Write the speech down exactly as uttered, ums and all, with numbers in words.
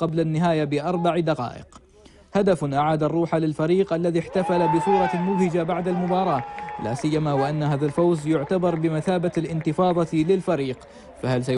قبل النهاية بأربع دقائق. هدف أعاد الروح للفريق الذي احتفل بصورة مبهجة بعد المباراة، لا سيما وأن هذا الفوز يعتبر بمثابة الانتفاضة للفريق. فهل